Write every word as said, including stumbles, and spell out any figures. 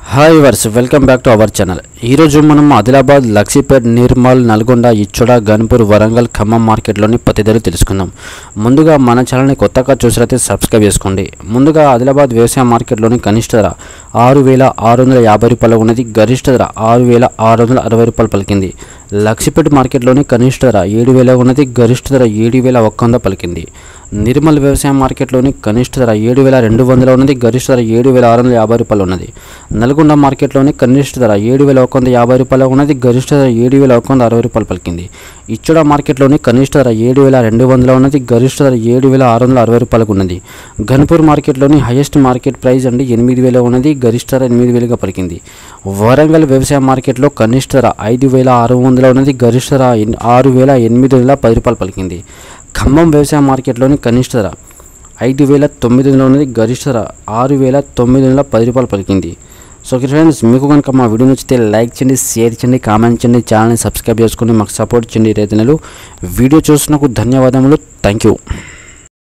Hi వర్స్ welcome back to our channel. ఈరోజు మనం ఆదిలాబాద్, లక్ష్మీపేట్, నిర్మల్, నల్గొండ, ఇచ్చోడ, గన్పూర్, వరంగల్, ఖమ్మం మార్కెట్లోని పత్తి ధరలు తెలుసుకుందాం। ముందుగా మన ఛానల్ని కొత్తగా చూసినట్లయితే సబ్స్క్రైబ్ చేసుకోండి। ముందుగా ఆదిలాబాద్ వ్యవసాయ మార్కెట్లోని కనిష్ట ధర ఆరు వేల ఆరు వందల యాభై రూపాయలు ఉన్నది, గరిష్ట ధర ఆరు వేల ఆరు వందల అరవై రూపాయలు పలికింది। లక్ష్మీపేట్ మార్కెట్లోని కనిష్ట ధర ఏడు వేల ఉన్నది, గరిష్ట ధర ఏడు వేల ఒక్క వంద పలికింది। నిర్మల్ వ్యవసాయ మార్కెట్లోని కనిష్ట ధర ఏడు వేల రెండు వందల ఉన్నది, గరిష్ట ధర ఏడు వేల ఆరు వందల యాభై రూపాయలు ఉన్నది। నల్గొండ మార్కెట్లోని కనిష్ట ధర ఏడు వేల ఒక వంద యాభై రూపాయలు ఉన్నది, గరిష్ట ధర ఏడు వేల ఒక వంద అరవై రూపాయలు పలికింది। ఇచ్చోడ మార్కెట్లోని కనిష్ట ధర ఏడు వేల రెండు వందల ఉన్నది, గరిష్ట ధర ఏడు వేల ఆరు వందల అరవై రూపాయలకు ఉన్నది। గన్పూర్ మార్కెట్లోని హైయెస్ట్ మార్కెట్ ప్రైస్ అండి ఎనిమిది వేల ఉన్నది, గరిష్ట ధర ఎనిమిది వేలుగా పలికింది। వరంగల్ వ్యవసాయ మార్కెట్లో కనిష్ట ధర ఐదు వేల ఆరు వందల ఉన్నది, గరిష్ట ధర ఆరు వేల ఎనిమిది వందల పది రూపాయలు పలికింది। ఖమ్మం వ్యవసాయ మార్కెట్లోని కనిష్ట ధర ఐదు వేల తొమ్మిది వందల ఉన్నది, గరిష్ట ధర ఆరు వేల తొమ్మిది వందల పది రూపాయలు పలికింది। సో ఫ్రెండ్స్, మీకు కనుక మా వీడియో నచ్చితే లైక్ చేయండి, షేర్ చేయండి, కామెంట్ చేయండి, ఛానల్ని సబ్స్క్రైబ్ చేసుకొని మాకు సపోర్ట్ చేయండి। రైతులు వీడియో చూసినందుకు ధన్యవాదములు, థ్యాంక్ యూ।